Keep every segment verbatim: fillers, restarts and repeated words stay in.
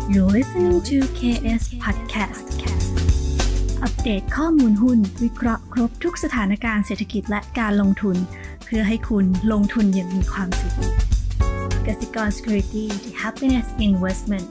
You're listening to เค เอส Podcast อัปเดตข้อมูลหุ้นวิเคราะห์ครบทุกสถานการณ์เศรษฐกิจและการลงทุนเพื่อให้คุณลงทุนอย่างมีความสุขกสิกร Security The Happiness Investment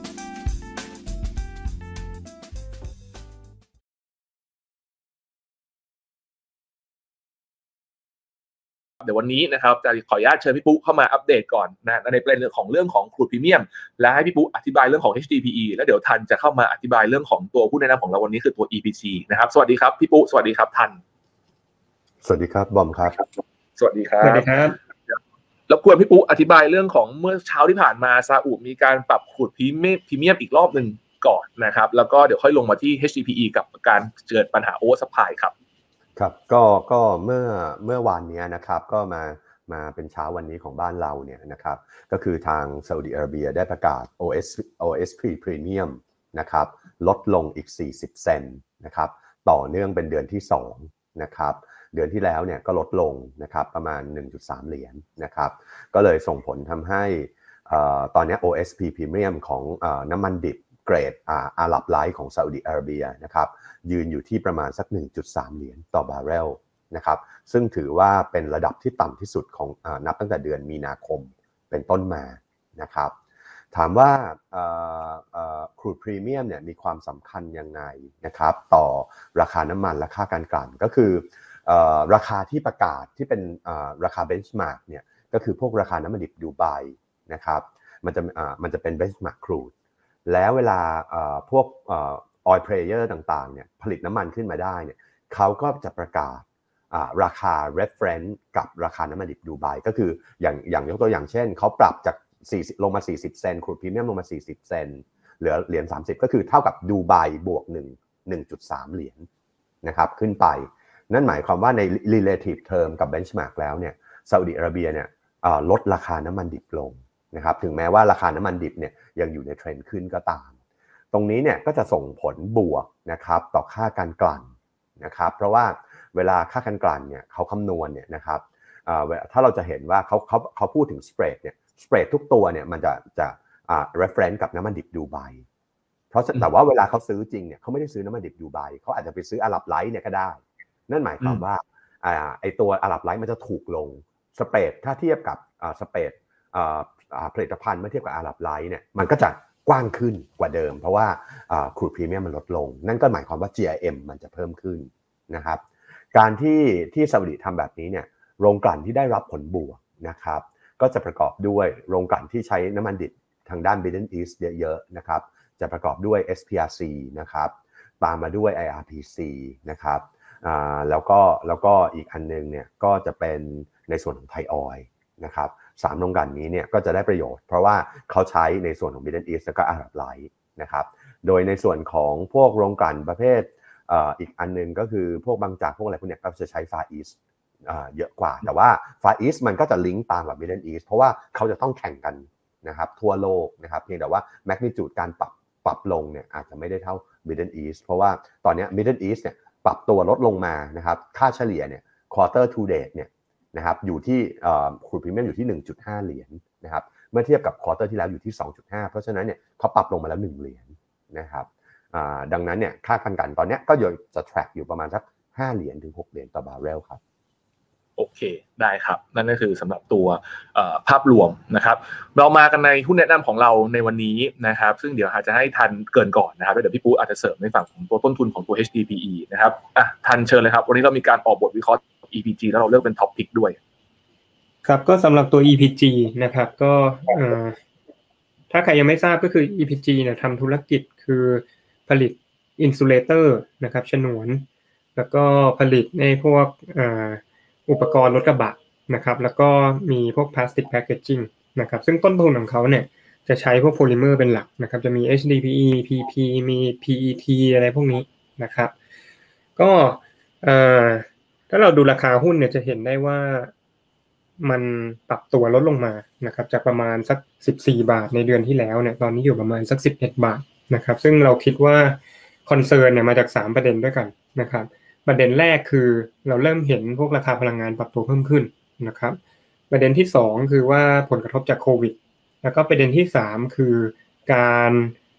เดี๋ยววันนี้นะครับจะขออนุญาตเชิญพี่ปุ๊เข้ามาอัปเดตก่อนนะในประเด็นของเรื่องของครูดพรีเมียมและให้พี่ปุ๊อธิบายเรื่องของ เอช ดี พี อี แล้วเดี๋ยวทันจะเข้ามาอธิบายเรื่องของตัวผู้แนะนำของเราวันนี้คือตัว อี พี จี นะครับสวัสดีครับพี่ปุ๊สวัสดีครับทันสวัสดีครับบอมครับสวัสดีครับสวัสดีครับรบกวนพี่ปุ๊อธิบายเรื่องของเมื่อเช้าที่ผ่านมาซาอุมีการปรับครูดพรีเมียมพรีเมียมอีกรอบนึงก่อนนะครับแล้วก็เดี๋ยวค่อยลงมาที่ เอช ดี พี อี กับการเกิดปัญหาโอเวอร์ซัพพลายครับครับก็ก็เมื่อเมื่อวานนี้นะครับก็มามาเป็นเช้าวันนี้ของบ้านเราเนี่ยนะครับก็คือทางซาอุดิอาระเบียได้ประกาศ โอ เอส โอ เอส พี Premium นะครับลดลงอีกสี่สิบเซนต์นะครับต่อเนื่องเป็นเดือนที่สองนะครับเดือนที่แล้วเนี่ยก็ลดลงนะครับประมาณ หนึ่งจุดสาม เหรียญนะครับก็เลยส่งผลทำให้ตอนนี้ โอ เอส พี Premium ของน้ำมันดิบเกรดอาหรับไลท์ของซาอุดิอาระเบียนะครับยืนอยู่ที่ประมาณสัก หนึ่งจุดสาม เหรียญต่อบาร์เรลนะครับซึ่งถือว่าเป็นระดับที่ต่ำที่สุดของอ่านับตั้งแต่เดือนมีนาคมเป็นต้นมานะครับถามว่าครูดพรีเมียมเนี่ยมีความสำคัญยังไงนะครับต่อราคาน้ำมันและค่าการกลั่นก็คือราคาที่ประกาศที่เป็นราคาเบนช์มาร์กเนี่ยก็คือพวกราคาน้ำมันดิบดูไบนะครับมันจะมันจะเป็นเบนช์มาร์กครูดแล้วเวลาพวกoil player ต่างๆเนี่ยผลิตน้ำมันขึ้นมาได้เนี่ยเขาก็จะประกาศราคา reference กับราคาน้ำมันดิบดูไบก็คืออย่างอย่างยกตัวอย่างเช่นเขาปรับจากสี่สิบลงมาสี่สิบเซนต์ครูดพรีเมียมลงมาสี่สิบเซนต์เหลือเหรียญสามสิบก็คือเท่ากับดูไบบวกหนึ่ง หนึ่งจุดสาม เหรียญนะครับขึ้นไปนั่นหมายความว่าใน relative term กับ benchmark แล้วเนี่ยซาอุดิอาระเบียเนี่ยลดราคาน้ำมันดิบลงนะครับถึงแม้ว่าราคาน้ำมันดิบเนี่ยยังอยู่ในเทรนด์ขึ้นก็ตามตรงนี้เนี่ยก็จะส่งผลบวกนะครับต่อค่าการกลั่นนะครับเพราะว่าเวลาค่าการกลั่นเนี่ยเขาคำนวณเนี่ยนะครับถ้าเราจะเห็นว่าเขาเขาเขาพูดถึงสเปรดเนี่ยสเปรดทุกตัวเนี่ยมันจะจะอ่า reference กับน้ำมันดิบดูไบเพราะแต่ว่าเวลาเขาซื้อจริงเนี่ยเขาไม่ได้ซื้อน้ำมันดิบดูไบเขาอาจจะไปซื้ออาหรับไลท์เนี่ยก็ได้นั่นหมายความว่าอ่าไอตัวอาหรับไลท์มันจะถูกลงสเปรดถ้าเทียบกับอ่าสเปรดอ่าผลิตภัณฑ์เมื่อเทียบกับอาหรับไลท์เนี่ยมันก็จะกว้างขึ้นกว่าเดิมเพราะว่าครูดพรีเมียมมันลดลงนั่นก็หมายความว่า จี ไอ เอ็ม มันจะเพิ่มขึ้นนะครับการที่ที่ซาอุดิทำแบบนี้เนี่ยโรงกลั่นที่ได้รับผลบวกนะครับก็จะประกอบด้วยโรงกลั่นที่ใช้น้ำมันดิบทางด้าน Middle East เยอะๆนะครับจะประกอบด้วย เอส พี อาร์ ซี นะครับตามมาด้วย ไอ อาร์ พี ซี นะครับอ่าแล้วก็แล้วก็อีกอันนึงเนี่ยก็จะเป็นในส่วนของไทยออยล์นะครับสามโรงกลั่นนี้เนี่ยก็จะได้ประโยชน์เพราะว่าเขาใช้ในส่วนของ Middle East แล้วก็อาหรับไลท์นะครับโดยในส่วนของพวกโรงกลั่นประเภทเอ่ออีกอันนึงก็คือพวกบางจากพวกอะไรพวกเนี้ยก็จะใช้ Far East อ่าเยอะกว่าแต่ว่า Far East มันก็จะลิงก์ตามกับ Middle East เพราะว่าเขาจะต้องแข่งกันนะครับทั่วโลกนะครับเพียงแต่ว่า magnitude การปรับปรับลงเนี่ยอาจจะไม่ได้เท่า Middle East เพราะว่าตอนนี้ Middle East เนี่ยปรับตัวลดลงมานะครับค่าเฉลี่ยเนี่ย quarter to date เนี่ยนะครับอยู่ที่ครูดพรีเมียมอยู่ที่ หนึ่งจุดห้า เหรียญนะครับเมื่อเทียบกับควอเตอร์ที่แล้วอยู่ที่ สองจุดห้า เพราะฉะนั้นเนี่ยเขาปรับลงมาแล้วหนึ่งเหรียญนะครับดังนั้นเนี่ยค่าการกลั่นตอนนี้ก็จะ track อยู่ประมาณสักห้าเหรียญถึงหกเหรียญต่อบาร์เรลครับโอเคได้ครับนั่นก็คือสำหรับตัวภาพรวมนะครับเรามากันในหุ้นแนะนำของเราในวันนี้นะครับซึ่งเดี๋ยวอาจจะให้ทันเกินก่อนนะครับแล้วเดี๋ยวพี่ปุ๊อาจจะเสริมในฝั่งของตัวต้นทุนของตัว เอช ดี พี อี นะครับอ่ะทันเชิญเลยครับวันนี้เรามีการออกบทวิเคราะห์ อี พี จี แล้วเราเลือกเป็นท็อปพิกด้วยครับก็สำหรับตัว อี พี จี นะครับก็ถ้าใครยังไม่ทราบก็คือ อี พี จี เนี่ยทำธุรกิจคือผลิตอินซูเลเตอร์นะครับฉนวนแล้วก็ผลิตในพวกอุปกรณ์รถกระบะนะครับแล้วก็มีพวกพลาสติกแพคเกจจิ้งนะครับซึ่งต้นทุนของเขาเนี่ยจะใช้พวกโพลิเมอร์เป็นหลักนะครับจะมี เอช ดี พี อี พี พี มี พี อี ที อะไรพวกนี้นะครับก็ถ้าเราดูราคาหุ้นเนี่ยจะเห็นได้ว่ามันปรับตัวลดลงมานะครับจากประมาณสักสิบสี่บาทในเดือนที่แล้วเนี่ยตอนนี้อยู่ประมาณสักสิบเอ็ดบาทนะครับซึ่งเราคิดว่าคอนเซิร์นเนี่ยมาจากสามประเด็นด้วยกันนะครับประเด็นแรกคือเราเริ่มเห็นพวกราคาพลังงานปรับตัวเพิ่มขึ้นนะครับประเด็นที่สองคือว่าผลกระทบจากโควิดแล้วก็ประเด็นที่สามคือการ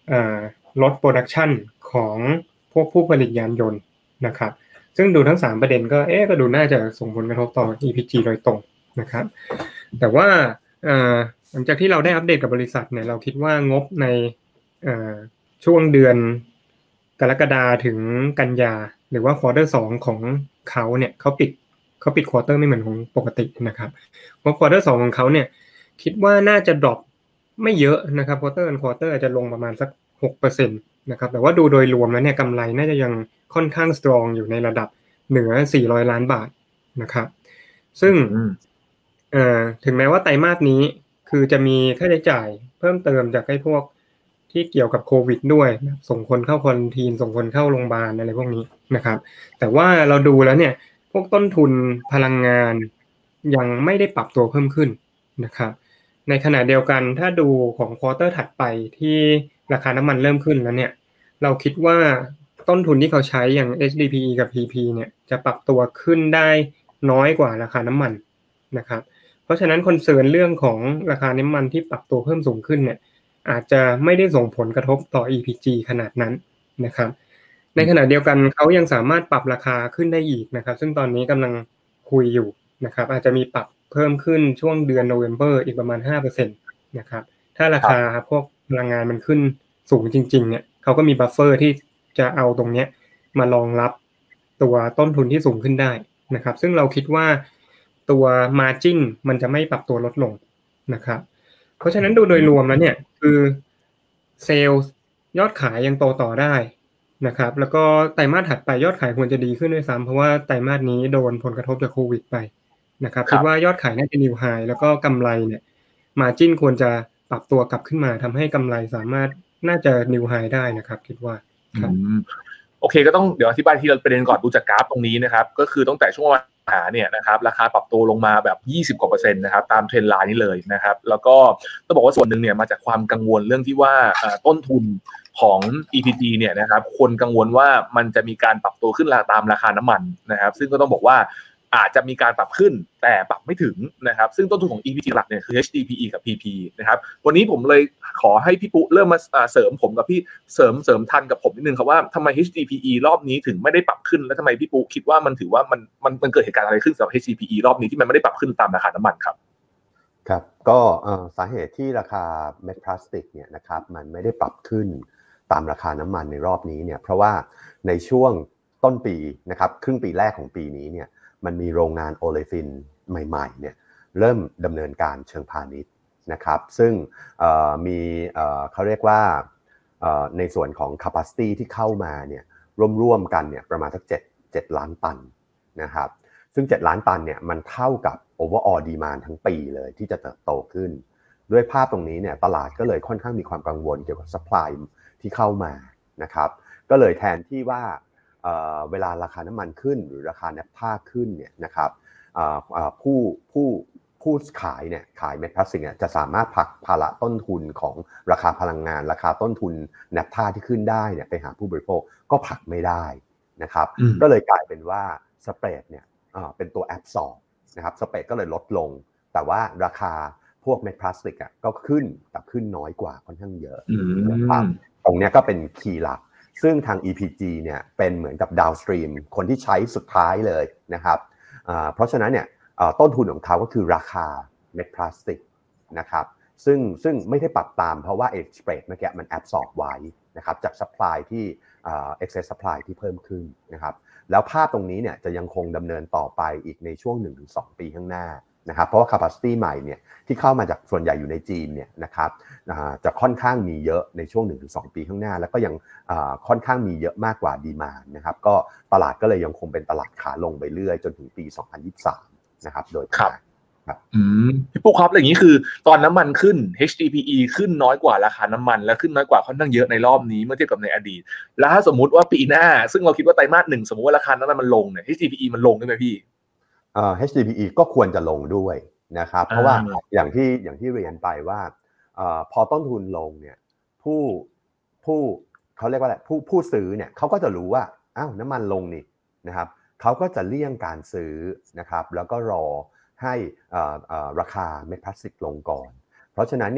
ลดโปรดักชันของพวกผู้ผลิตยานยนต์นะครับซึ่งดูทั้งสามประเด็นก็เอ๊ะก็ดูน่าจะส่งผลกระทบต่อ อี พี จี โดยตรงนะครับแต่ว่าหลังจากที่เราได้อัปเดตกับบริษัทเนี่ยเราคิดว่างบในช่วงเดือนกรกฎาคมถึงกันยาหรือว่าควอเตอร์สองของเขาเนี่ยเขาปิดเขาปิดควอเตอร์ไม่เหมือนของปกตินะครับเพราะควอเตอร์สองของเขาเนี่ยคิดว่าน่าจะดรอปไม่เยอะนะครับควอเตอร์อันควอเตอร์อาจจะลงประมาณสัก หกเปอร์เซ็นต์ นะครับแต่ว่าดูโดยรวมแล้วเนี่ยกำไรน่าจะยังค่อนข้างสตรองอยู่ในระดับเหนือสี่ร้อยล้านบาทนะครับซึ่งเอ่อถึงแม้ว่าไตรมาสนี้คือจะมีค่าใช้จ่ายเพิ่มเติมจากไอ้พวกที่เกี่ยวกับโควิดด้วยส่งคนเข้าควอรันทีนส่งคนเข้าโรงพยาบาลอะไรพวกนี้นะครับแต่ว่าเราดูแล้วเนี่ยพวกต้นทุนพลังงานยังไม่ได้ปรับตัวเพิ่มขึ้นนะครับในขณะเดียวกันถ้าดูของควอเตอร์ถัดไปที่ราคาน้ำมันเริ่มขึ้นแล้วเนี่ยเราคิดว่าต้นทุนที่เขาใช้อย่าง เอช ดี พี อี กับ พี พี เนี่ยจะปรับตัวขึ้นได้น้อยกว่าราคาน้ำมันนะครับเพราะฉะนั้นคอนเซิร์นเรื่องของราคาน้ำมันที่ปรับตัวเพิ่มสูงขึ้นเนี่ยอาจจะไม่ได้ส่งผลกระทบต่อ อี พี จี ขนาดนั้นนะครับในขณะเดียวกันเขายังสามารถปรับราคาขึ้นได้อีกนะครับซึ่งตอนนี้กำลังคุยอยู่นะครับอาจจะมีปรับเพิ่มขึ้นช่วงเดือนโนเวมเบอร์อีกประมาณ ห้าเปอร์เซ็นต์ นะครับถ้าราคาพวกพลังงานมันขึ้นสูงจริงๆเนี่ยเขาก็มีบัฟเฟอร์ที่จะเอาตรงเนี้ยมารองรับตัวต้นทุนที่สูงขึ้นได้นะครับซึ่งเราคิดว่าตัว margin มันจะไม่ปรับตัวลดลงนะครับเพราะฉะนั้นดูโดยรวมแล้วเนี่ยคือเซลล์ยอดขายยังโตต่อได้นะครับแล้วก็ไตรมาสถัดไปยอดขายควรจะดีขึ้นด้วยซ้ำเพราะว่าไตรมาสนี้โดนผลกระทบจากโควิดไปนะครับคิดว่ายอดขายน่าจะนิวไฮแล้วก็กำไรเนี่ย margin ควรจะปรับตัวกลับขึ้นมาทำให้กำไรสามารถน่าจะนิวไฮได้นะครับคิดว่าครับโอเคก็ต้องเดี๋ยวอธิบายทีละประเด็นก่อนดูจากกราฟตรงนี้นะครับก็คือตั้งแต่ช่วงวันหาเนี่ยนะครับราคาปรับตัวลงมาแบบยี่สิบกว่าเปอร์เซ็นต์นะครับตามเทรนด์ไลน์นี้เลยนะครับแล้วก็ต้องบอกว่าส่วนหนึ่งเนี่ยมาจากความกังวลเรื่องที่ว่าต้นทุนของ อี พี จี เนี่ยนะครับคนกังวลว่ามันจะมีการปรับตัวขึ้นตามราคาน้ำมันนะครับซึ่งก็ต้องบอกว่าอาจจะมีการปรับขึ้นแต่ปรับไม่ถึงนะครับซึ่งต้นทุนของ อี พี จี หลักเนี่ยคือ เอช ดี พี อี กับ พี พี นะครับวันนี้ผมเลยขอให้พี่ปุ๊เริ่มมาเสริมผมกับพี่เสริมเสริมทันกับผมนิดนึงครับว่าทำไม เอช ดี พี อี รอบนี้ถึงไม่ได้ปรับขึ้นและทำไมพี่ปุ๊คิดว่ามันถือว่ามันมันมันเกิดเหตุการณ์อะไรขึ้นสำหรับ เอช ดี พี อี รอบนี้ที่มันไม่ได้ปรับขึ้นตามราคาน้ำมันครับครับก็สาเหตุที่ราคาเม็ดพลาสติกเนี่ยนะครับมันไม่ได้ปรับขึ้นตามราคาน้ำมันในรอบนี้เนี่ยเพราะว่าในช่วงต้นปีนะครับครึ่งปีแรกของปีนี้เนี่ยมันมีโรงงานโอเลฟินใหม่ๆเนี่ยเริ่มดำเนินการเชิงพาณิชย์นะครับซึ่งมีเขาเรียกว่าในส่วนของ capacity ที่เข้ามาเนี่ยร่วมๆกันเนี่ยประมาณสัก7 ล้านตันนะครับซึ่งเจ็ดล้านตันเนี่ยมันเท่ากับ overall demand ทั้งปีเลยที่จะเติบโตขึ้นด้วยภาพตรงนี้เนี่ยตลาดก็เลยค่อนข้างมีความกังวลเกี่ยวกับ supply ที่เข้ามานะครับก็เลยแทนที่ว่าเอ่อเวลาราคาน้ำมันขึ้นหรือราคาแนปท่าขึ้นเนี่ยนะครับผู้ผู้ผู้ขายเนี่ยขายเม็ดพลาสติกเนี่ยจะสามารถผลักภาระต้นทุนของราคาพลังงานราคาต้นทุนแนปท่าที่ขึ้นได้เนี่ยไปหาผู้บริโภคก็ผลักไม่ได้นะครับก็เลยกลายเป็นว่าสเปรดเนี่ยเป็นตัวแอบซอร์บนะครับสเปรดก็เลยลดลงแต่ว่าราคาพวกเม็ดพลาสติกอ่ะก็ขึ้นแต่ขึ้นน้อยกว่าค่อนข้างเยอะนะครับตรงนี้ก็เป็นคีย์หลักซึ่งทาง อี พี จี เนี่ยเป็นเหมือนกับ downstream คนที่ใช้สุดท้ายเลยนะครับเพราะฉะนั้นเนี่ยต้นทุนของเขาก็คือราคาเม็ดพลาสติกนะครับซึ่งซึ่งไม่ได้ปรับตามเพราะว่า spread เมื่อกี้มัน absorb ไว้นะครับจาก supply ที่ excess supply ที่เพิ่มขึ้นนะครับแล้วภาพตรงนี้เนี่ยจะยังคงดำเนินต่อไปอีกในช่วง หนึ่งถึงสอง ปีข้างหน้านะครับเพราะว่า capacity ใหม่เนี่ยที่เข้ามาจากส่วนใหญ่อยู่ในจีนเนี่ยนะครับจะค่อนข้างมีเยอะในช่วง หนึ่งถึงสอง ปีข้างหน้าแล้วก็ยังค่อนข้างมีเยอะมากกว่าดีมานด์นะครับก็ตลาดก็เลยยังคงเป็นตลาดขาลงไปเรื่อยจนถึงปีสองพันยี่สิบสามนะครับโดยครับครับอืมพี่ปุ๊กครับอย่างนี้คือตอนน้ำมันขึ้น เอช ดี พี อี ขึ้นน้อยกว่าราคาน้ำมันและขึ้นน้อยกว่าค่อนข้างเยอะในรอบนี้เมื่อเทียบกับในอดีตแล้วถ้าสมมุติว่าปีหน้าซึ่งเราคิดว่าไตรมาสหนึ่งสมมุติว่าราคาน้ำมันมันลงเนี่ย เอช ดี พี อี มันลงได้ไหมพี่เอ่อ เอช ดี พี อี ก็ควรจะลงด้วยนะครับเพราะว่าอย่างที่อย่างที่เรียนไปว่าเอ่อพอต้นทุนลงเนี่ยผู้ผู้เขาเรียกว่าอะไรผู้ผู้ซื้อเนี่ยเขาก็จะรู้ว่าอ้าวน้ำมันลงนี่นะครับเขาก็จะเลี่ยงการซื้อนะครับแล้วก็รอให้ราคาเม็ดพลาสติกลงก่อนเพราะฉะนั้นเนี่ย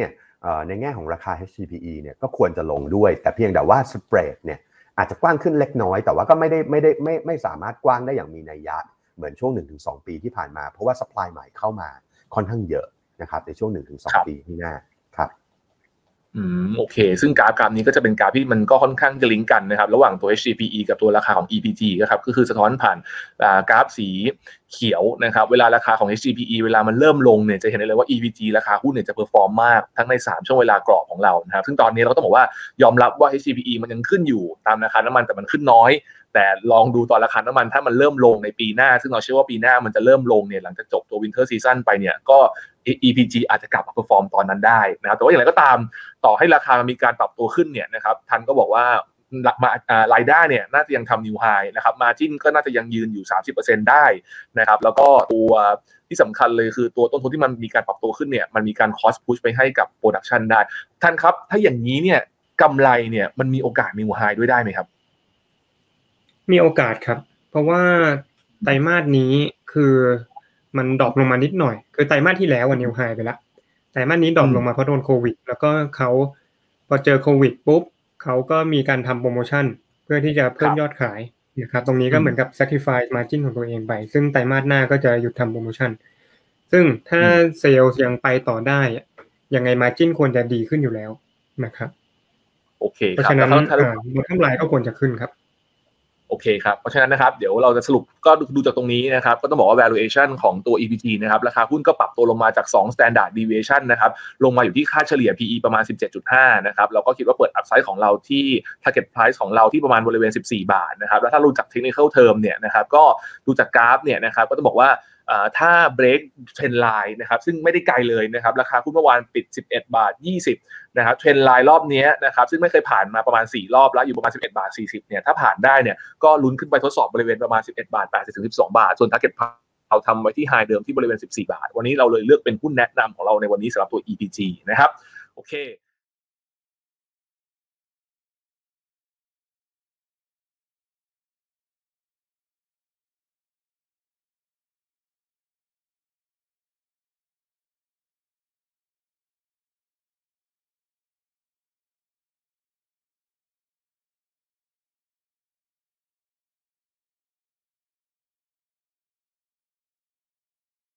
ในแง่ของราคา เอช ซี พี อี เนี่ยก็ควรจะลงด้วยแต่เพียงแต่ว่าสเปรดเนี่ยอาจจะกว้างขึ้นเล็กน้อยแต่ว่าก็ไม่ได้ไม่ได้ไม่ไม่สามารถกว้างได้อย่างมีนัยยะเหมือนช่วง หนึ่งถึงสอง ปีที่ผ่านมาเพราะว่าซัพพลายใหม่เข้ามาค่อนข้างเยอะนะครับในช่วง หนึ่งถึงสอง ปีข้างหน้าครับอืมโอเคซึ่งกราฟกราฟนี้ก็จะเป็นกราฟที่มันก็ค่อนข้างจะลิงก์กันนะครับระหว่างตัว เอช ซี พี อี กับตัวราคาของ อี พี จี นะครับก็คือสะท้อนผ่านกราฟสีเขียวนะครับเวลาราคาของ เอช ซี พี อี เวลามันเริ่มลงเนี่ยจะเห็นได้เลยว่า อี พี จี ราคาหุ้นเนี่ยจะเพอร์ฟอร์มมากทั้งในสามช่วงเวลากรอบของเรานะครับซึ่งตอนนี้เราก็ต้องบอกว่ายอมรับว่า เอช ซี พี อี มันยังขึ้นอยู่ตามราคาน้ำมันแต่มันขึ้นน้อยแต่ลองดูตอนราคาน้ำมันถ้ามันเริ่มลงในปีหน้าซึ่งเราเชื่อว่าปีหน้ามันจะเริ่มลงเนี่ยหลังจากจบตัว Winter Season ไปเนี่ยก็ อี พี จี อาจจะกลับมาเพอร์ฟอร์มตอนนั้นได้นะครับแต่ว่าอย่างไรก็ตามต่อให้ราคามันมีการปรับตัวขึ้นเนี่ยนะครับทันก็บอกว่ารายได้เนี่ยน่าจะยังทำ New High นะครับ Margin ก็น่าจะยังยืนอยู่ สามสิบเปอร์เซ็นต์ ได้นะครับแล้วก็ตัวที่สำคัญเลยคือตัวต้นทุนที่มันมีการปรับตัวขึ้นเนี่ยมันมีการ Cost Push ไปให้กับ Production ได้ท่านครับถ้าอย่างนี้เนี่ยกำไรเนี่ยมันมีโอกาส New High ด้วยได้ไหมครับมีโอกาสครับเพราะว่าไตรมาสนี้คือมันดรอปลงมานิดหน่อยคือไตรมาสที่แล้วอ่ะนิวไฮไปแล้วไตรมาสนี้ดรอปลงมาเพราะโดนโควิดแล้วก็เขาพอเจอโควิดปุ๊บเขาก็มีการทำโปรโมชั่นเพื่อที่จะเพิ่มยอดขายนะครับตรงนี้ก็เหมือนกับ sacrifice margin ของตัวเองไปซึ่งไตรมาสหน้าก็จะหยุดทำโปรโมชั่นซึ่งถ้าเซลล์ยังไปต่อได้ยังไง margin ควรจะดีขึ้นอยู่แล้วนะครับโอเคเพราะฉะนั้นบทกำไรก็ควรจะขึ้นครับโอเคครับเพราะฉะนั้นนะครับเดี๋ยวเราจะสรุปก็ดูจากตรงนี้นะครับก็ต้องบอกว่า valuation ของตัว อี พี จี นะครับราคาหุ้นก็ปรับตัวลงมาจากสอง standard deviation นะครับลงมาอยู่ที่ค่าเฉลี่ย พี อี ประมาณ สิบเจ็ดจุดห้า นะครับเราก็คิดว่าเปิด upside ของเราที่ target price ของเราที่ประมาณบริเวณสิบสี่บาทนะครับแล้วถ้ารู้จัก technical term เนี่ยนะครับก็ดูจากกราฟเนี่ยนะครับก็ต้องบอกว่าถ้า break trend line นะครับซึ่งไม่ได้ไกลเลยนะครับราคาหุ้นเมื่อวานปิดสิบเอ็ดบาทยี่สิบนะครับเทรนด์ไลน์รอบนี้นะครับซึ่งไม่เคยผ่านมาประมาณสี่รอบแล้วอยู่ประมาณสิบเอ็ดบาทสี่สิบเนี่ยถ้าผ่านได้เนี่ยก็ลุ้นขึ้นไปทดสอบบริเวณประมาณสิบเอ็ดบาทแปดสิบถึงสิบสองบาทส่วน target เราทำไว้ที่ไฮเดิมที่บริเวณสิบสี่บาทวันนี้เราเลยเลือกเป็นหุ้นแนะนำของเราในวันนี้สำหรับตัว อี พี จี นะครับโอเค